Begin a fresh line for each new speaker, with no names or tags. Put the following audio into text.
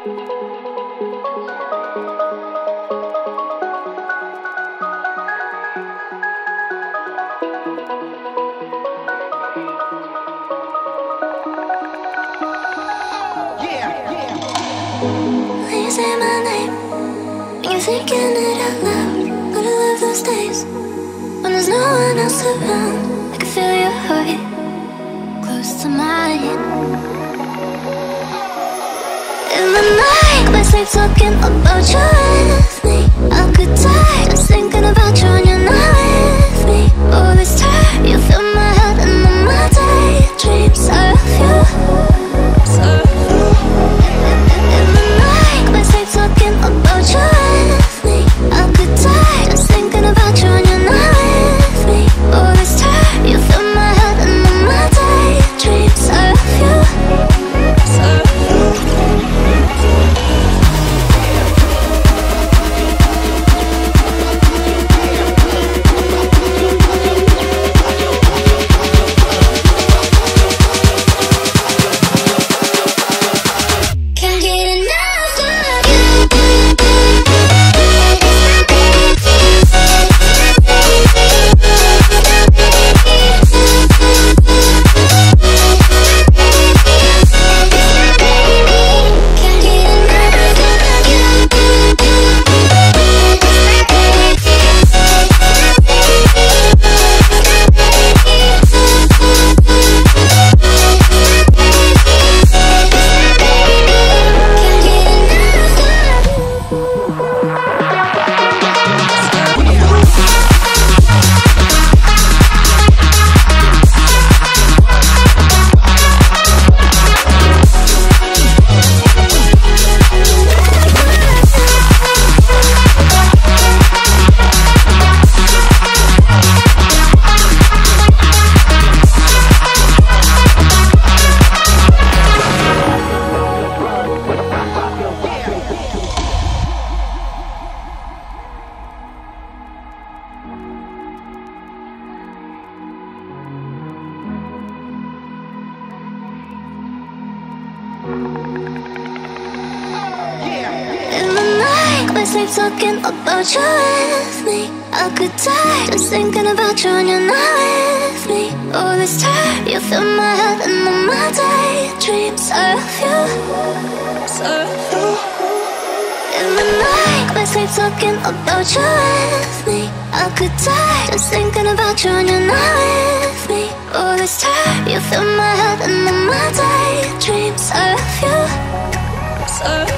When you say my name, when you're thinking it out loud, gotta love those days when there's no one else around. I can feel your heart close to mine. In the night, my sleep talking about you with me. I could die just thinking about you when you're not with me. Oh, this time you fill my head and all my daydreams of you. In the night, my sleep talking about you with me. I could die just thinking about you when you're not with me. Oh, this time you fill my head and all my daydreams of you. Sleep talking about you with me. I could die just thinking about you when you're not with me. Oh, this time you fill my head and all my daydreams of you. In the night, my sleep talking about you with me. I could die just thinking about you when you're not with me. Oh, this time you fill my head and all my daydreams of you.